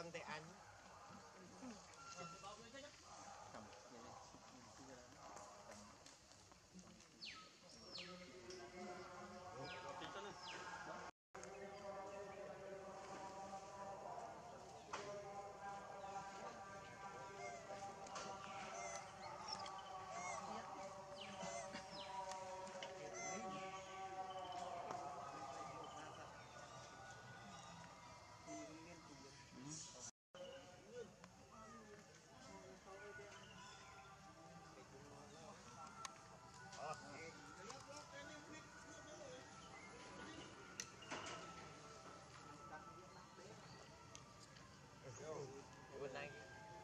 con tay anh buồn này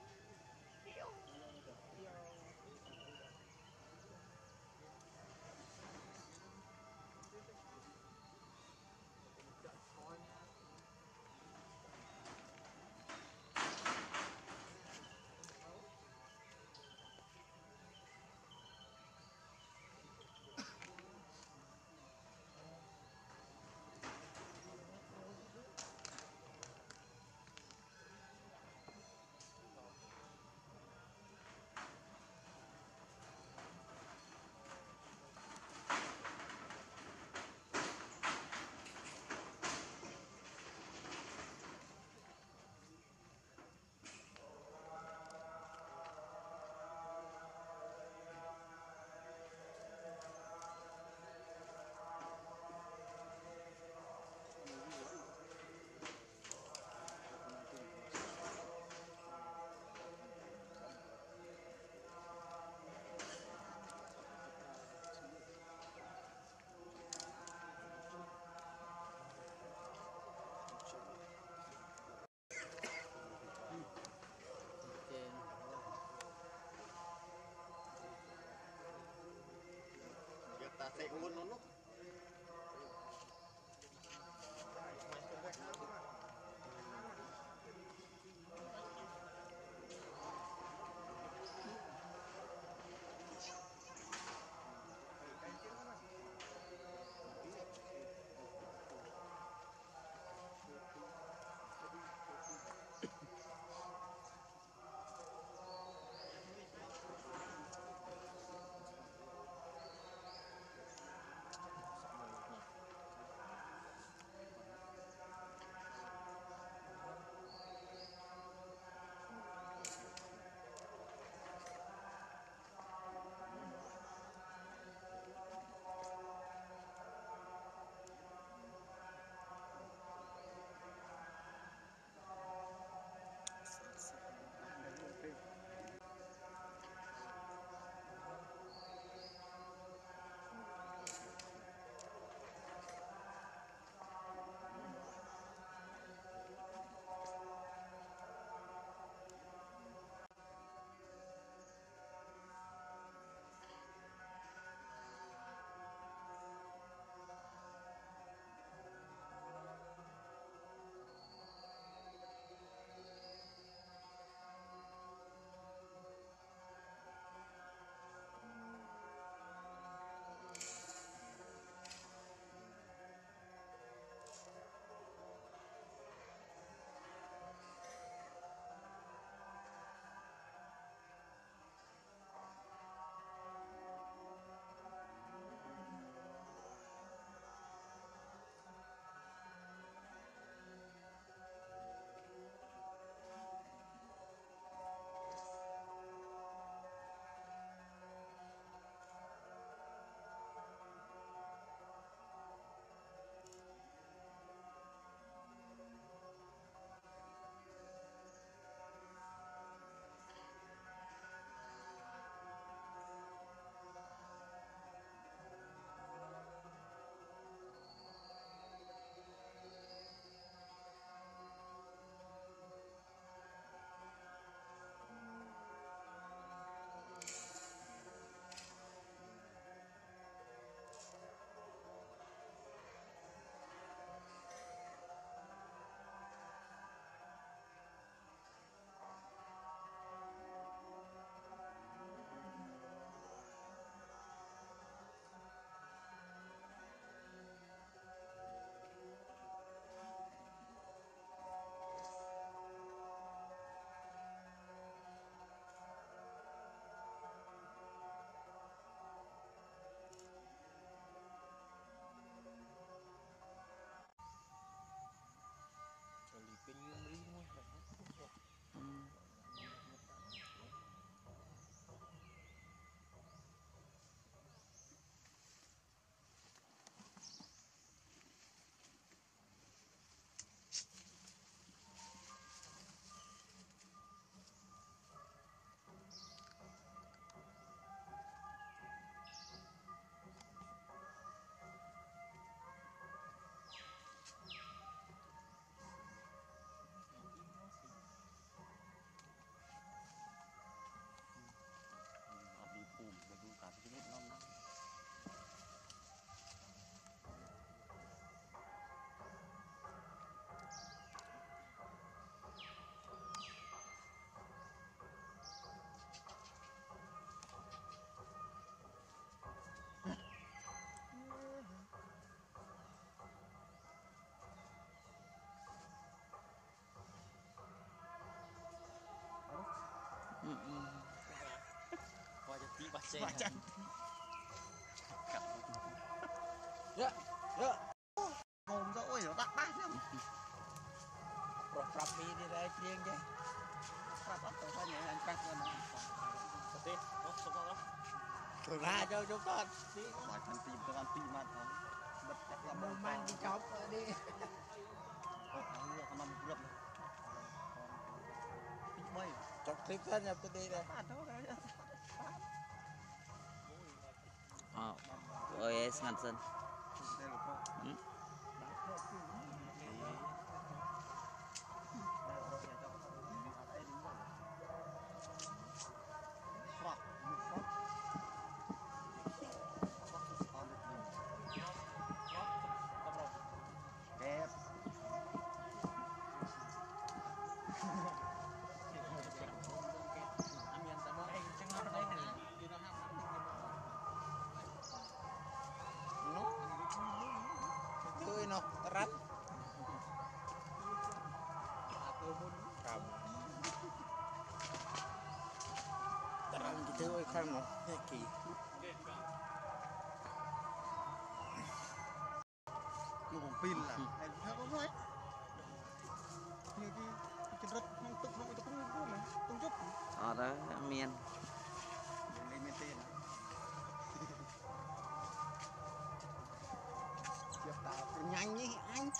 ta sẽ uống nó lúc qua cho tí bát xe dạ dạ hồn ra ôi nó đắt bát lắm rồi đi đi đây riêng chứ bắt bắt tôi phải nhảy anh cắt lên này đi nó sống đó tôi ra cho chúng ta ngoài thành tìm tôi ăn tìm ăn thôi bật chắc là mồm man đi chọc đi nó nằm rượm bay chọc tiếp thân nhập tôi đi đây ơi ngăn sân nó rắn rắn thì tôi khăn nó kỳ nó còn pin là này nó không nói như cái chân rất không tự nó cũng mà tung chút đó miền lên miền tiền chiếc tàu nhanh như anh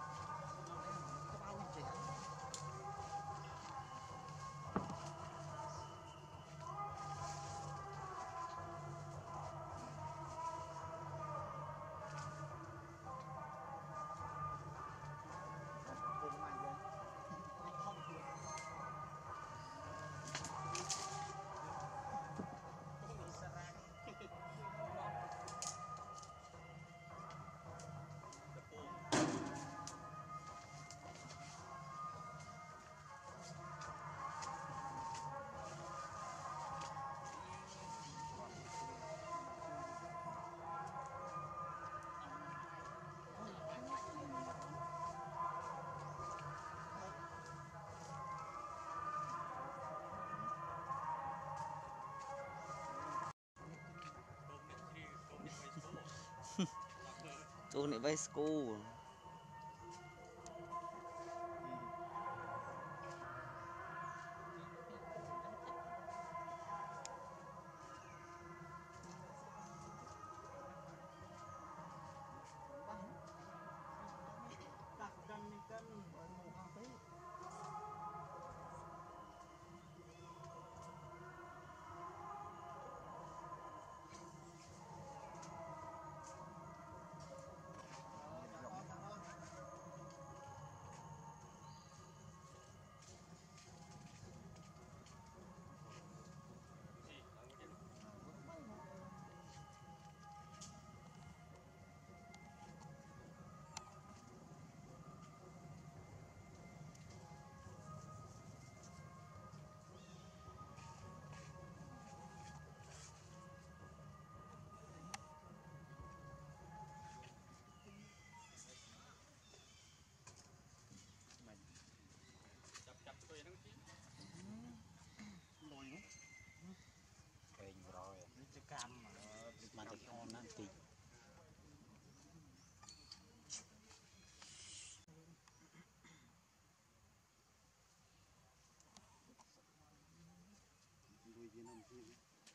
tôi này bay school cam mà thịt ngon ăn thì đuôi viên ông viên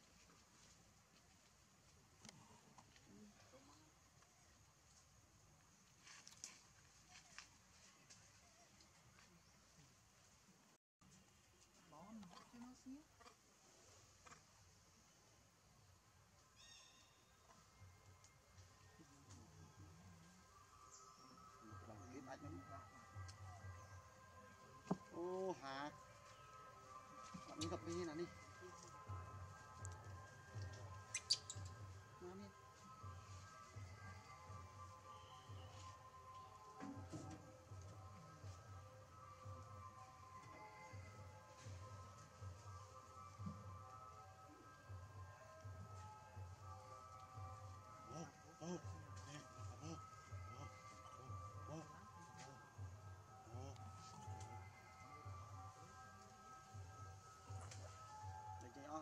ô hả bạn đi gặp đi nào đi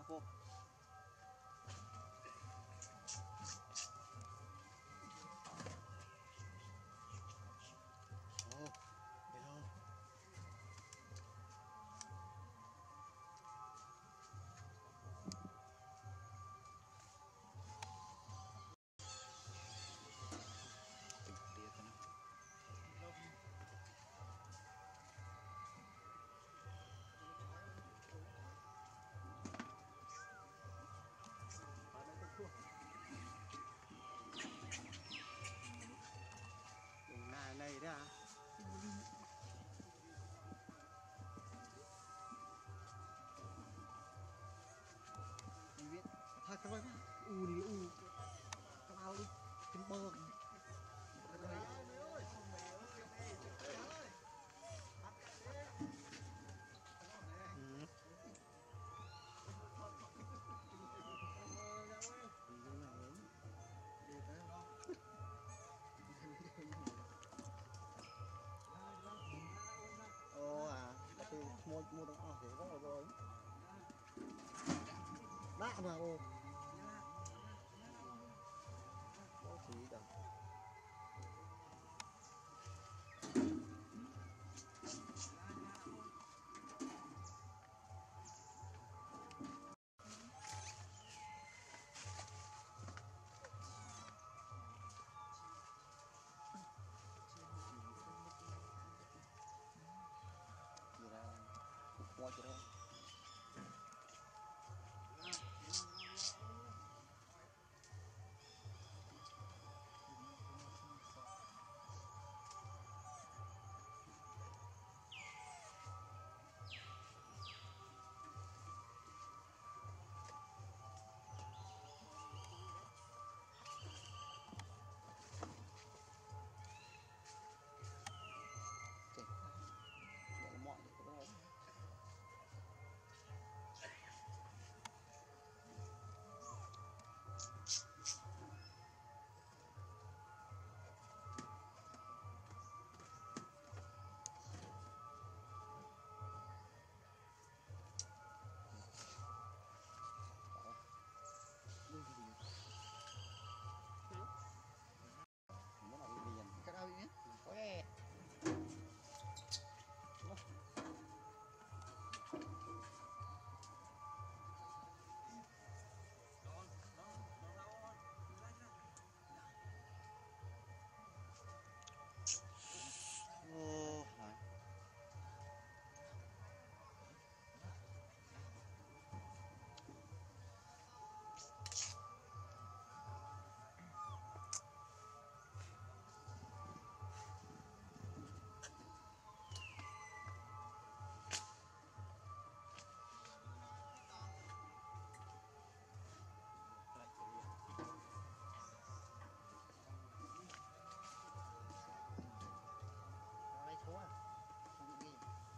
hộp. Ồ, hello. Này đấy à? Anh biết thôi cái ơi đi cái bao đi trên bờ mua được thì có rồi đã mà ô có chỉ đâu gì ra mua cho đó cái đâu nhé ôi ô hả ai thua không nghĩ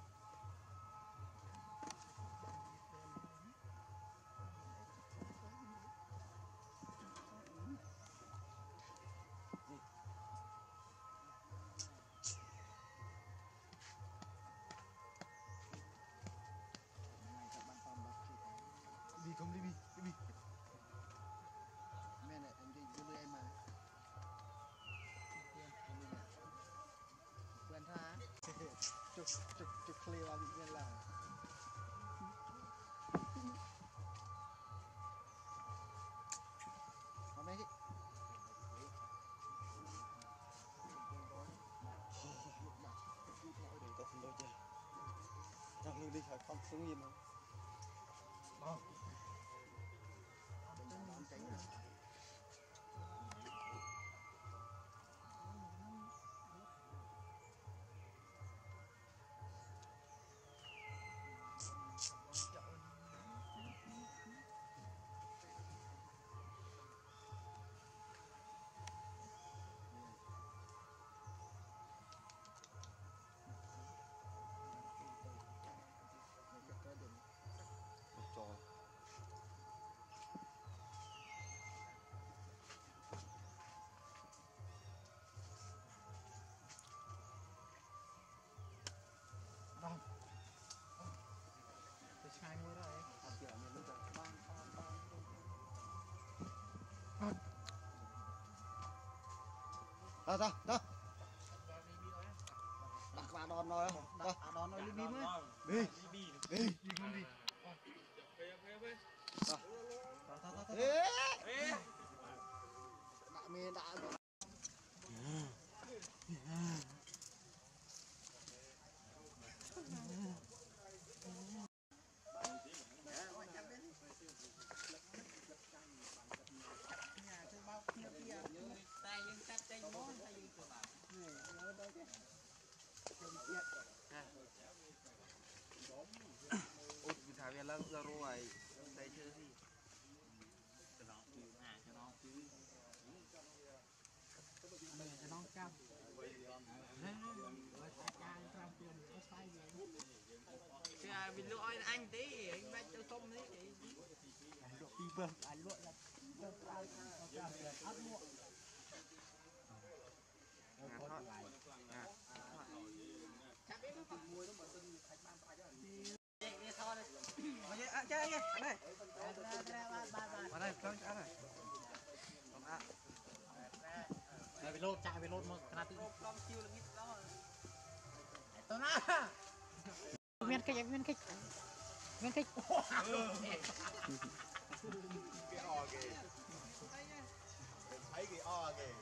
đi không đi mẹ này em đi với em mà quen tha chụp clear là bị quen là có mấy cái có không đâu chứ trong người đi khỏi không xuống im không trời Đó đó đó. Đặt vào đòn rồi không? Đó, đòn rồi đi bim ấy. Đi. Đi con đi. Đó. Đó. Ê. Đã mê đã. út vì thảo về lăng ra rồi đây chưa gì vì lụa anh tí anh bắt cho tôm đấy lụa pi bơm anh lụa là chơi nghe anh ơi vào đây con ăn này về lột chạy về lột một cái tí con chiêu là biết đó tôi na miên kịch cái o kìa thấy cái o kìa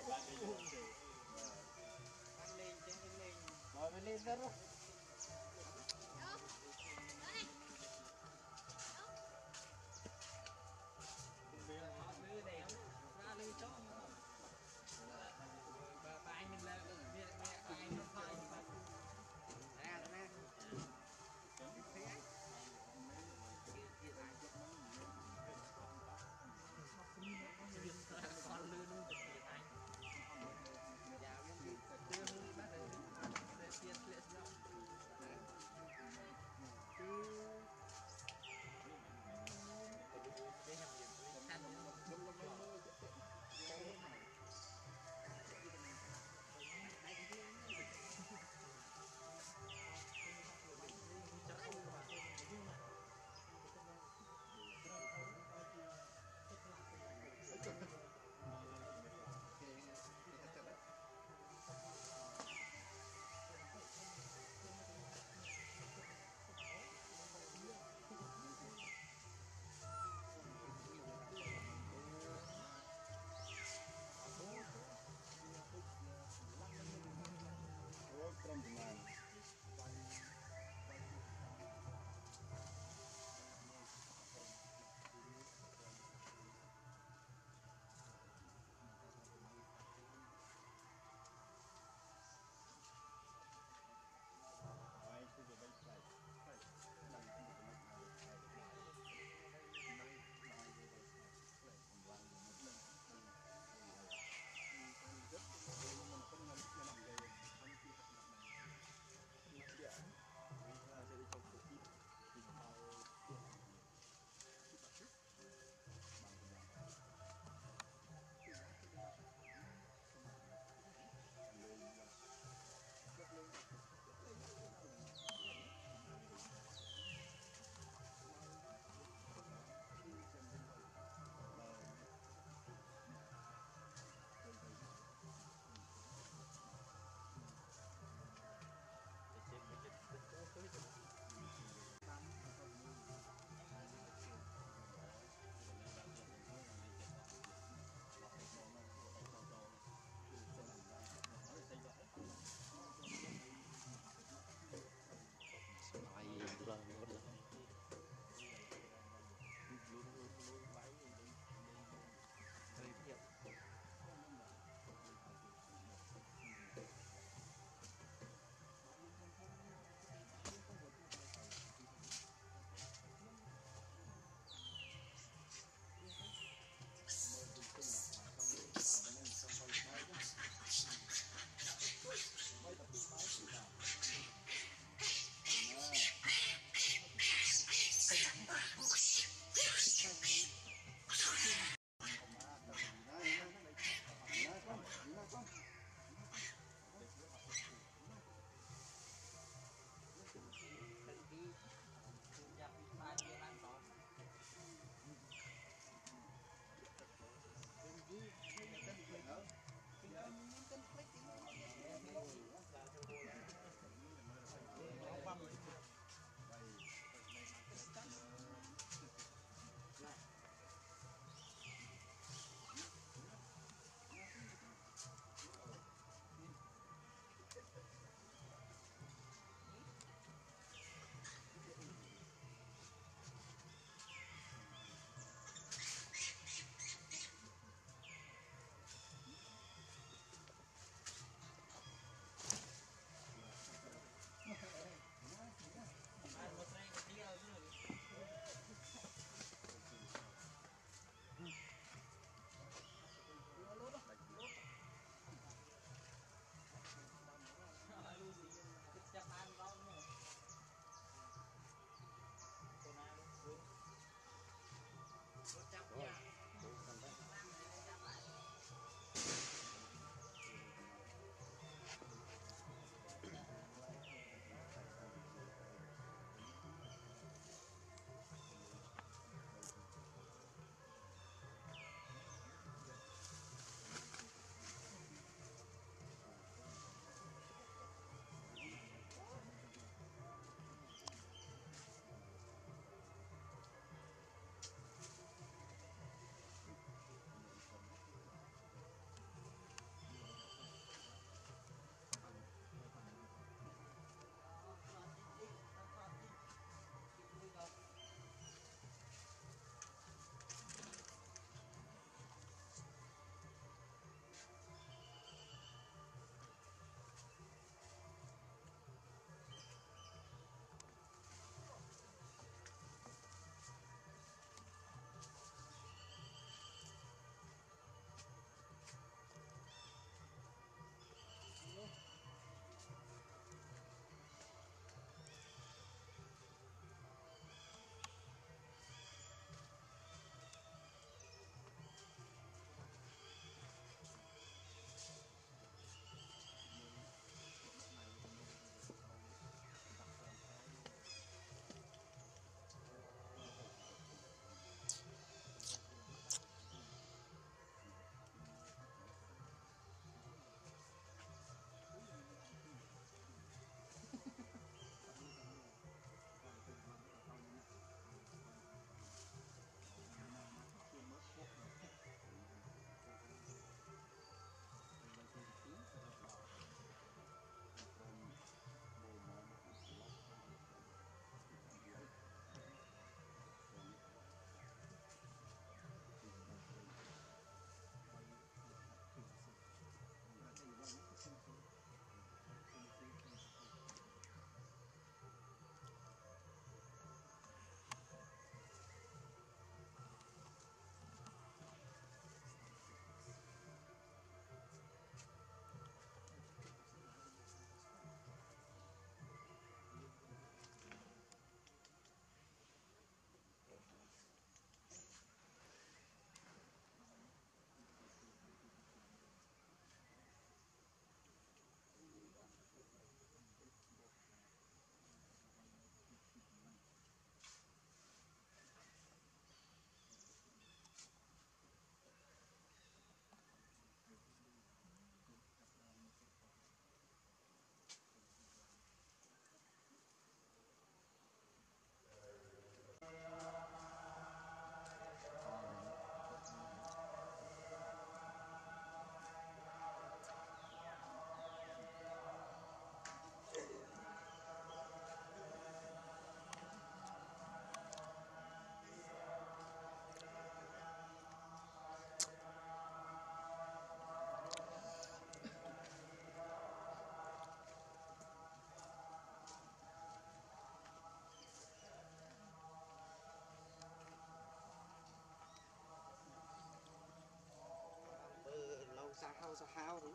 rồi mình lên đó con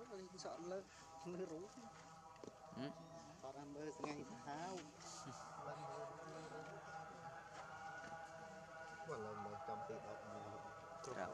Tôi sợ lơ lơ rú họ làm bơ ngay tháo mà lần mà trong tiệc đó Rau.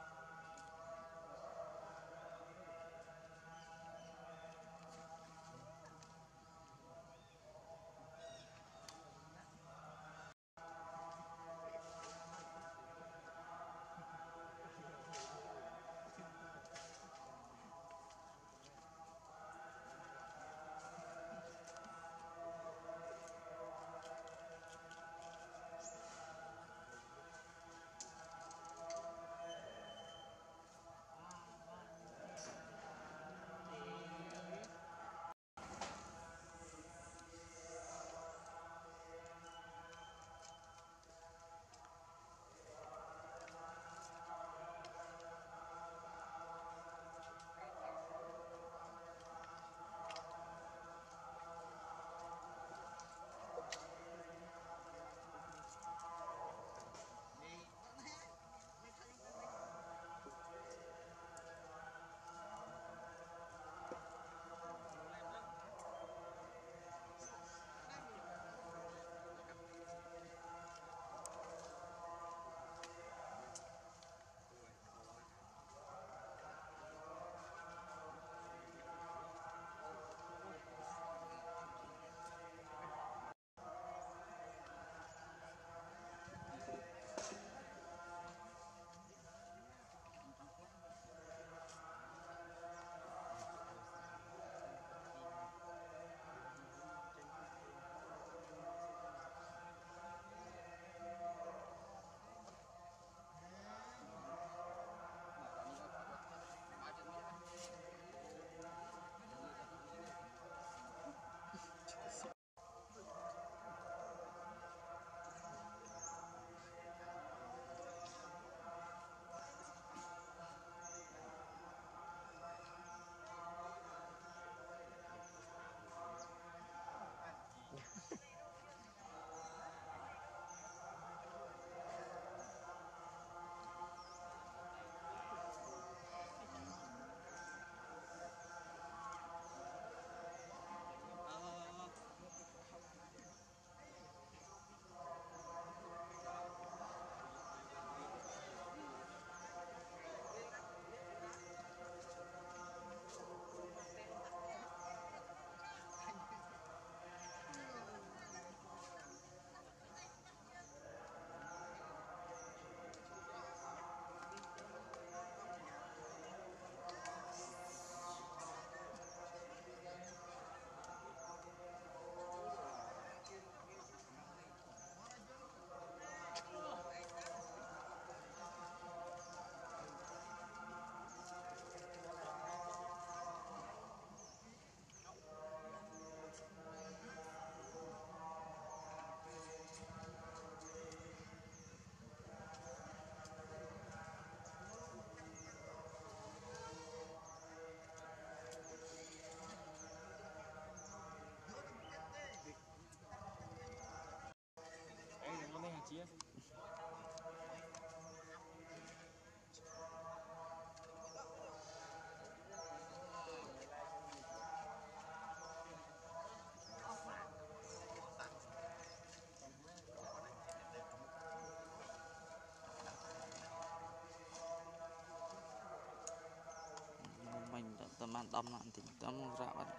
Mình tầm ăn đâm lại thì đâm rạo vậy.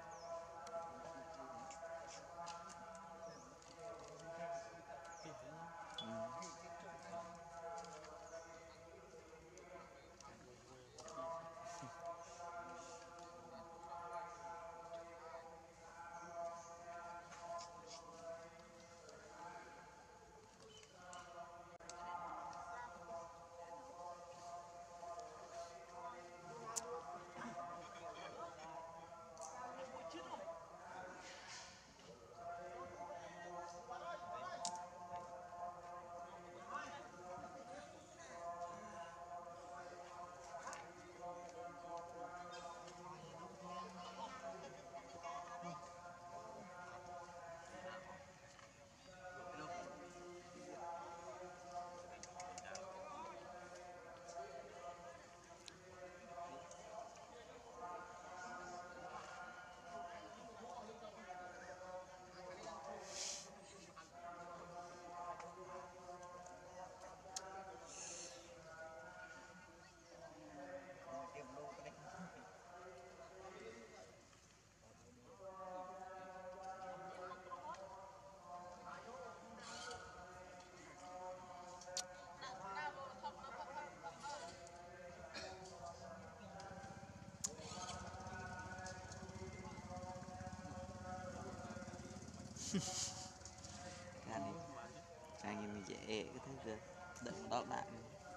cái này cái mình dễ cái thứ rồi đừng đó bạn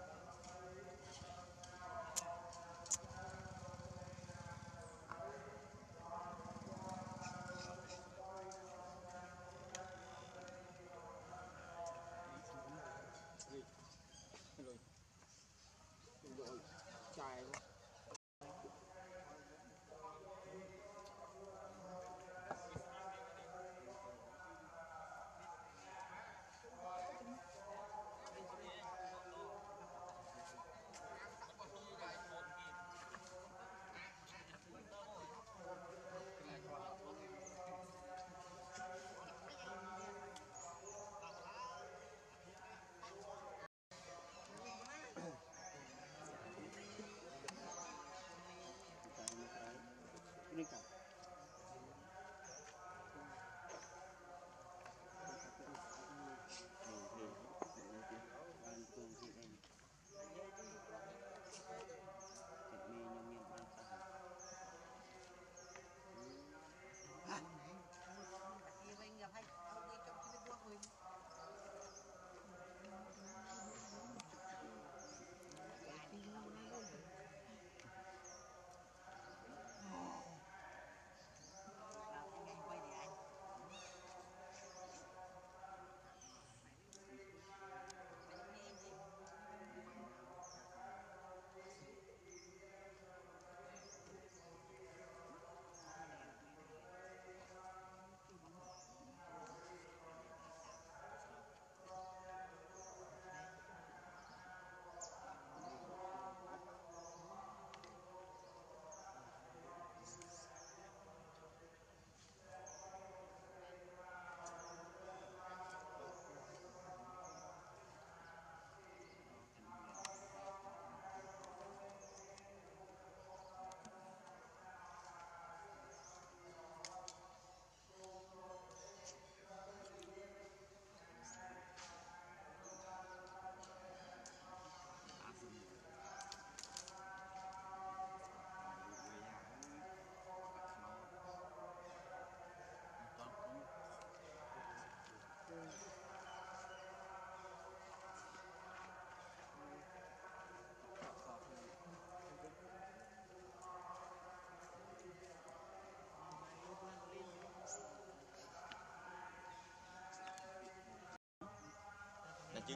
là chừng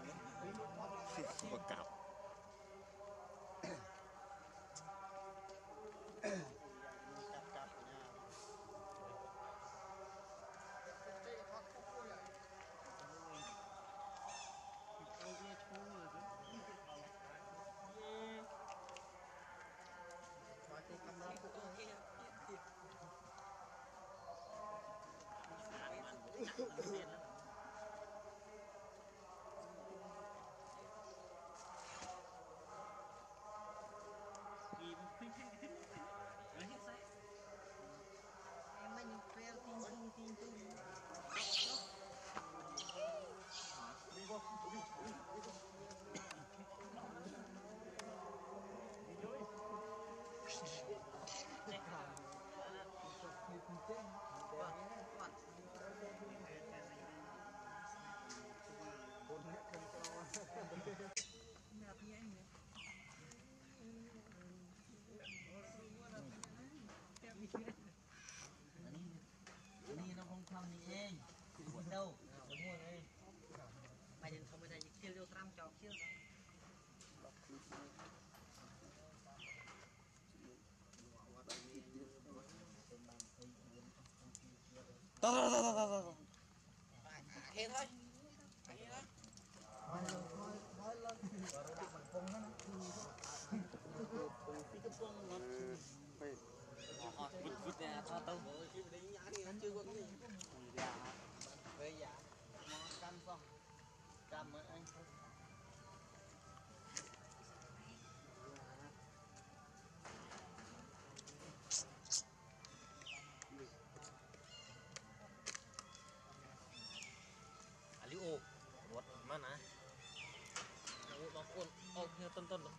một cặp thế thôi vứt ra cho tao về giá cam xong cam mới anh aliu buat mana aku maupun nya tonton loh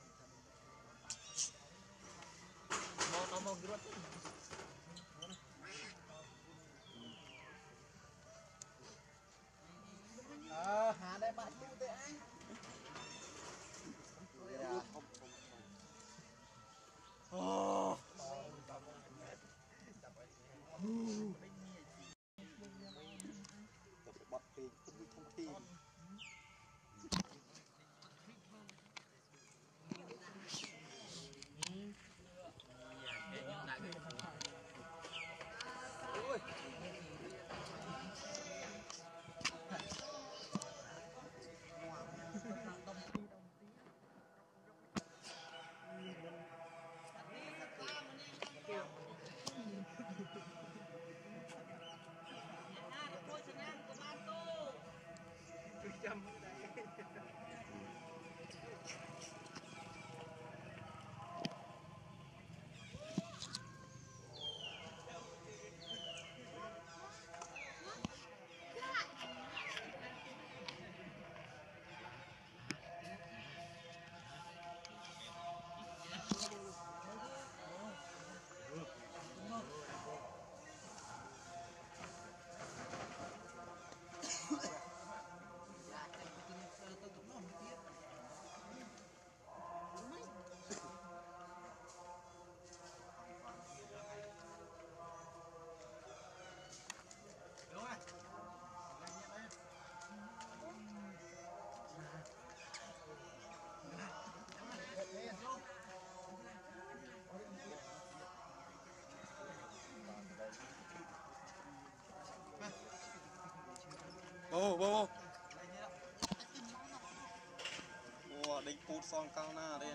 mau gitu ô bô wow đánh cút son cao na đây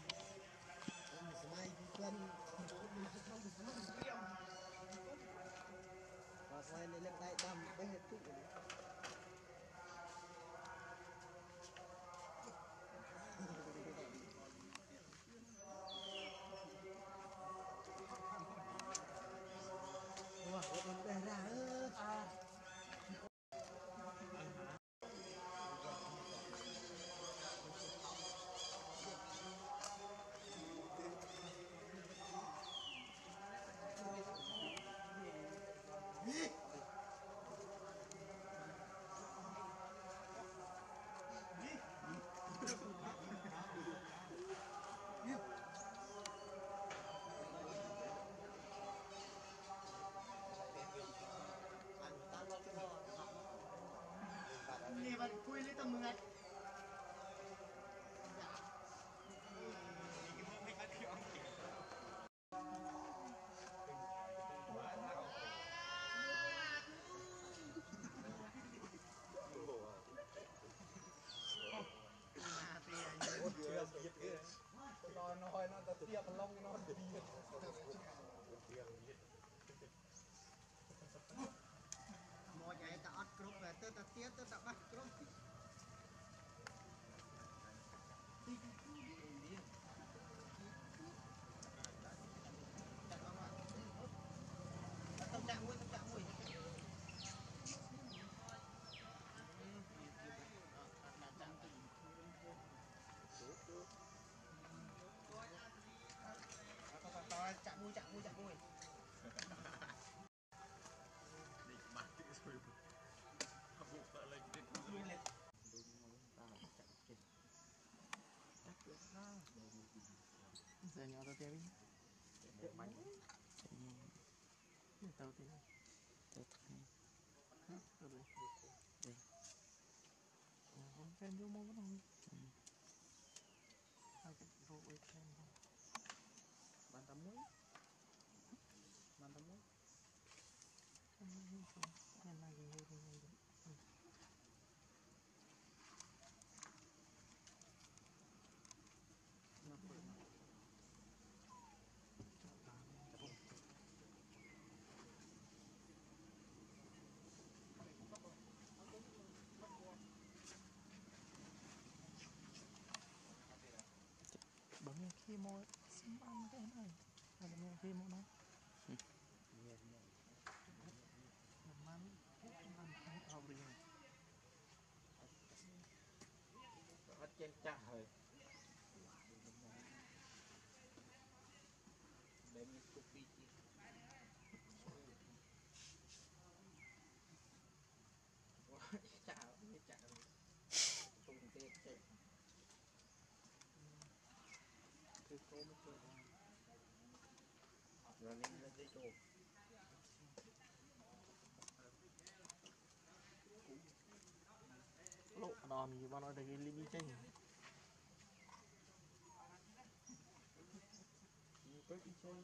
Nghe bạn khui lấy tầm người. Mọi cái ta ớt cướp về tới ta tiết tới ta bắt cướp. Tâm trạng vui, tâm trạng vui. Chạm vui. Giờ nhỏ tao tiêu đi. Bánh. Tao tiêu. Tao thay. Tao đi. Đây. Không xem vô môn không? Hai cái vô xem không? Bàn tắm muối. Em này thì hơi thì bấm miếng khi môi xâm ăn cái này bấm miếng khi môi nó bấm ăn không ao đi Hết trên chả rồi. Để mình copy chi. Chả tung tê chạy. Cứ cố mới chơi. Rồi lên dây trộn. lộ đòn gì bao nói được cái lim chênh Tôi đi chơi.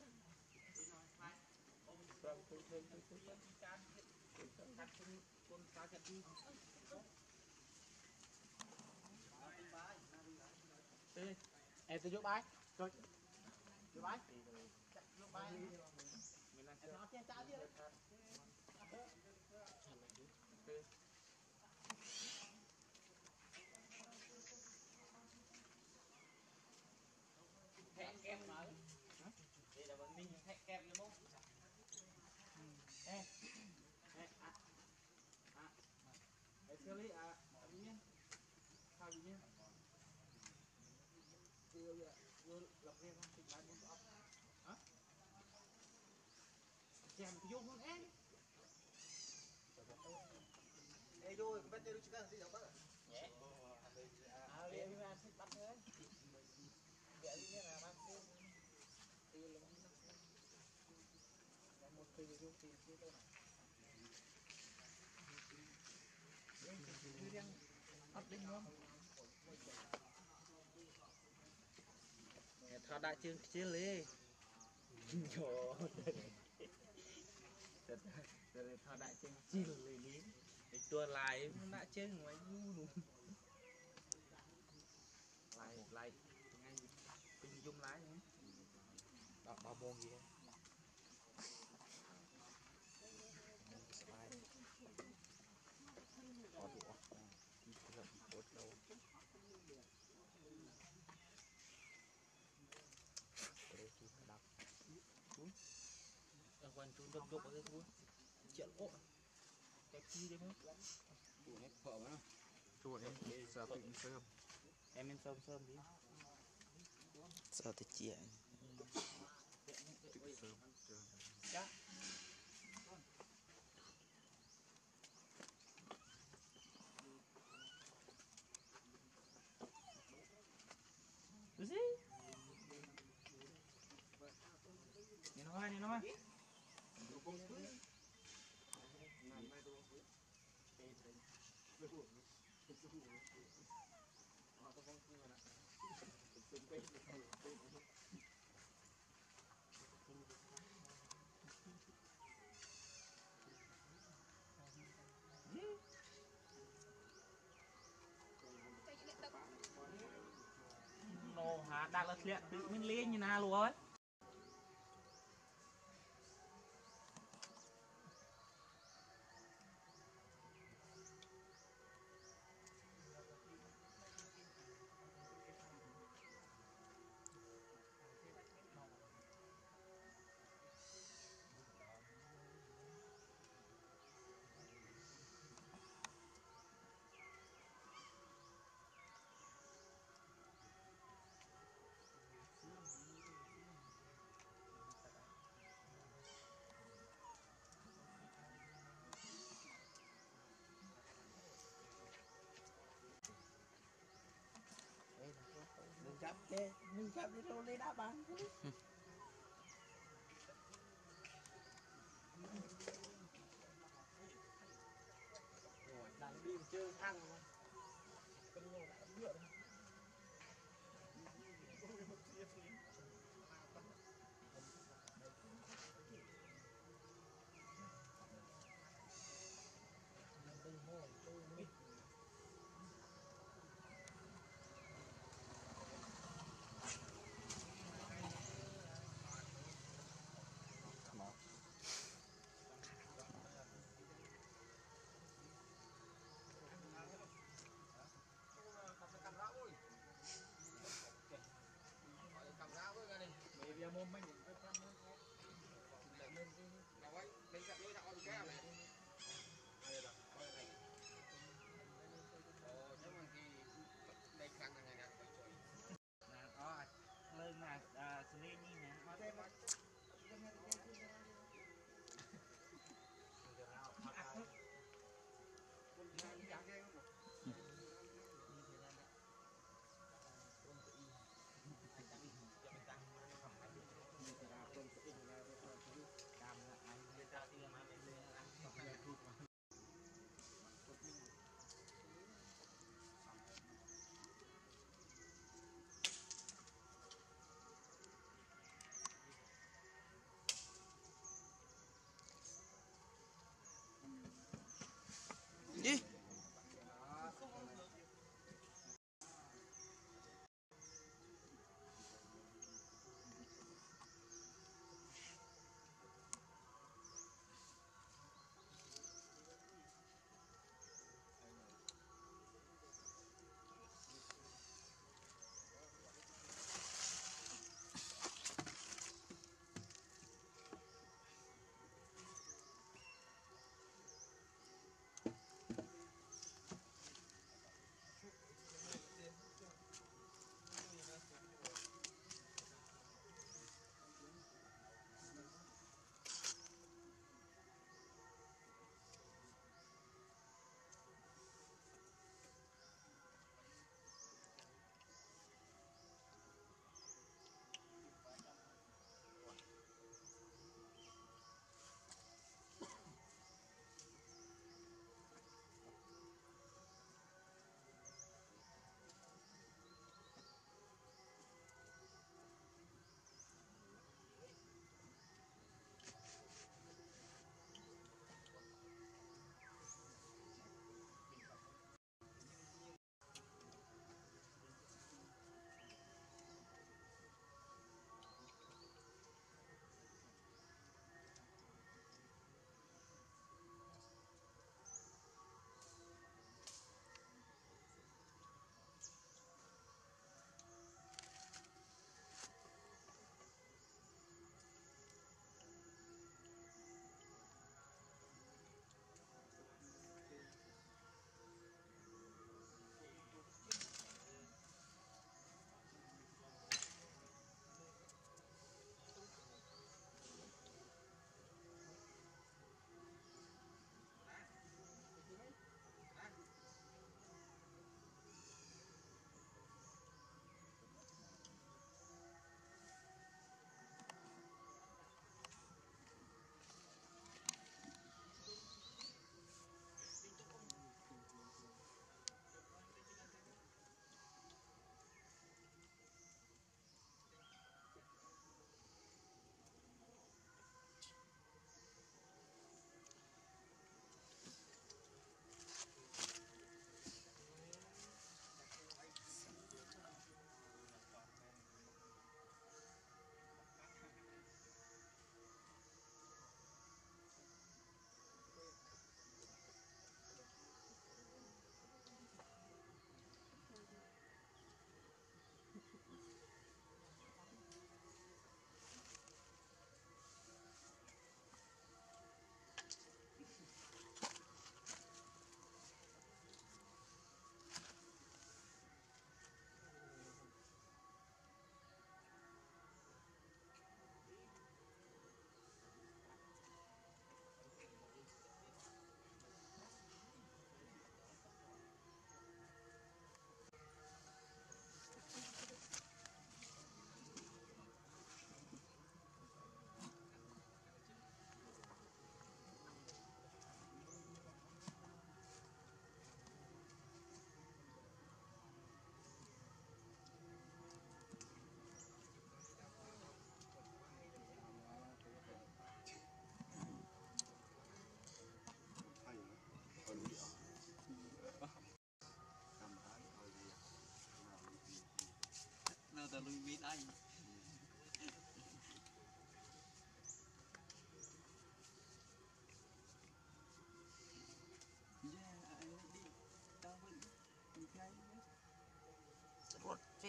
em tôi giúp ai rồi giúp ai giúp ai nó chơi trái chứ Hẹn kem nói. Đây là bọn mình hẹn kem như mốt. Ê. Xưa lý tự nhiên. Sao tự nhiên? Vô lập riêng không? Thịt lại muốn ốc. Hả? Chèm vô con em. Ê đôi, bắt tay đôi chứ cần tí đâu bắt à? Nhẹ. Lihat ni nasi patnya. Biar ini nasi. Tiêu lắm. Nó một tiêu tiêu tiêu đâu này. Tiêu riêng ấp đinh không? Thọ đại chương chia lì. Trời. Thọ đại chương chia lì. chùa lại đã chơi ngoài luôn lại ngay pin zoom lái bao môn gì quan chú đập đục ở đây luôn chuyện ố cái chi đấyมั้ง chuột em giờ tự sớm em sớm sớm đi sao thì chị tự sớm chắc gì nhìn nó mai nó hả đang là thiện tự mình lên như nào luôn ấy mình chạm đi đâu lấy đá bắn đang đi chơi thăng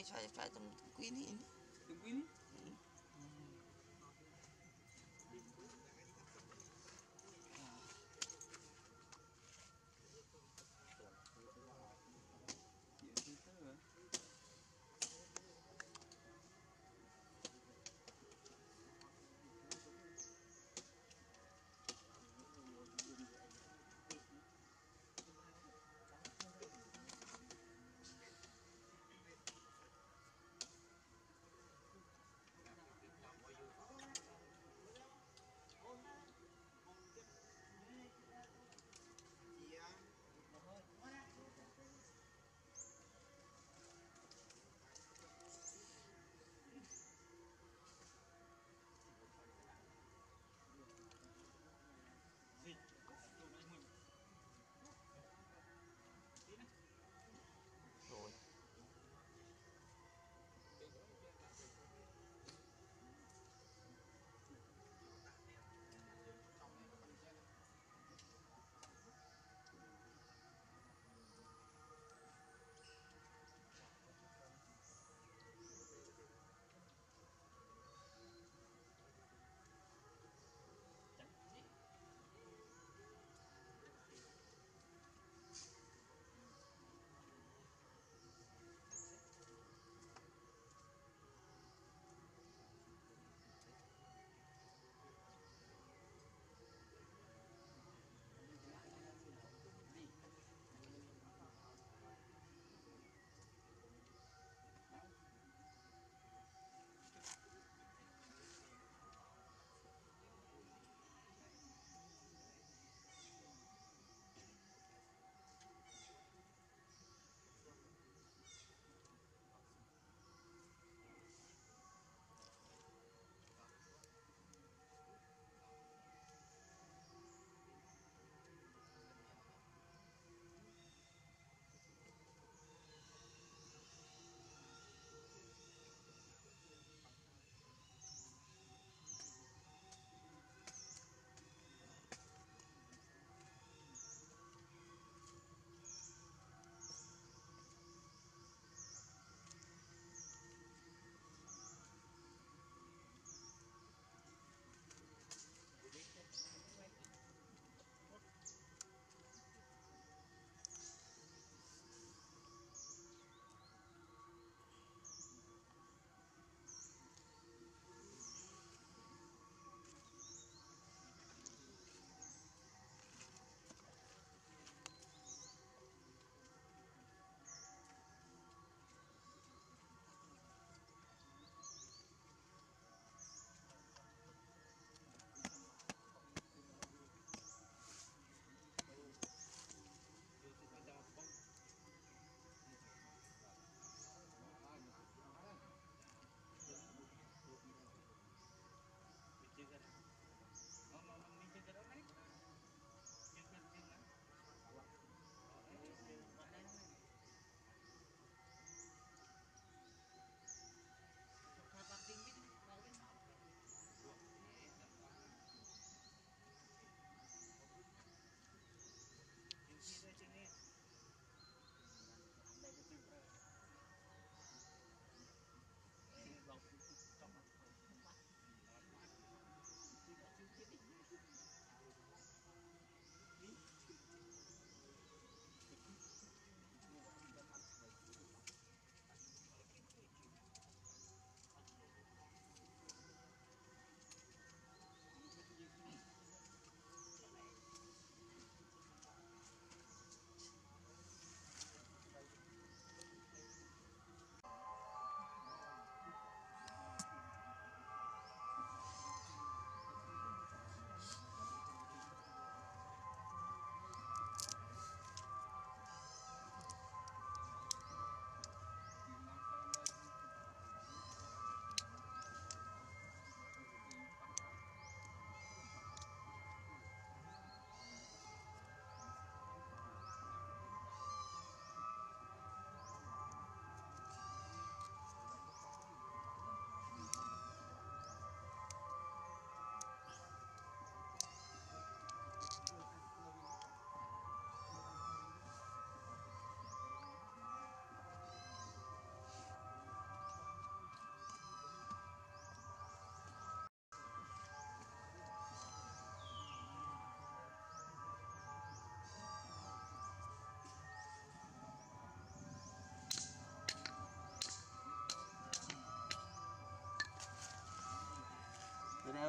cái trái trong quý ní từng quý ní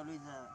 Luisa